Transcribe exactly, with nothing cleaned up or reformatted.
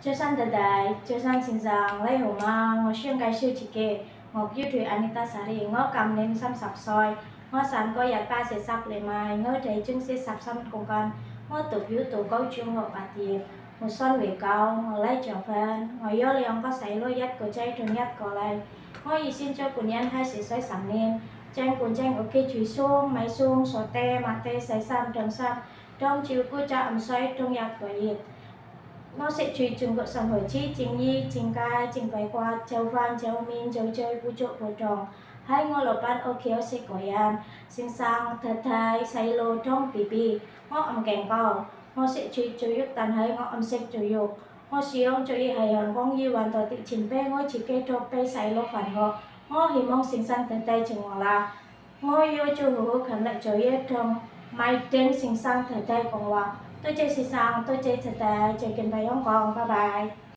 Cho san đời đại, cho san xin rằng lấy hồ ma, ngõ xuyên cái siêu chỉ kê, ngõ yêu thủy Anita Sari, ngõ cầm nên xăm sập soi, ngõ sàn có giặc ba sẽ sập lại mai, ngõ thấy chứng sẽ sập xăm cùng con, ngõ tụ yếu tụ câu chung hộ bà tiệp, một son về cao, ngõ lấy trở phên, ngõ yếu liang có xảy lôi dắt của chay thường nhất có lại, ngõ ý xin cho của nhân hai sẽ xoay sẵn nên, tranh cuốn tranh ok chùy xuống, máy xuống, sổ tê, mà tê xảy xăm trường xăm, trong chiều cô cha ẩm xoay trong giặc của nhiệt. Nó sẽ truy chung gợi sòng hồi chi chính nhi, chính cai, chính váy qua, châu văn, châu min, châu chơi, vũ trụ, vũ tròn. Hai ngô lột ban ô kéo sẽ có yàn, sinh sang, thật thai, say lô, trong bì bì, ngõ ẩm kèn cầu. Ngõ sẽ truy chú yuk tàn hơi ngõ ẩm xích chú yuk. Ngõ xí ông chú y hài hòn quang yu hoàn tỏ tị chính bê ngõ chỉ kê trô bê say lô phản hộ. Ngõ hì mong sinh sang thật tay chừng ngõ là. Ngõ yu chú hữu hữu khẩn lại chú y trong mai tên sinh sang thật tay của ngõ. Tôi chơi xì sang, tôi chơi thật tay, chơi kênh bài hông con, bye bye.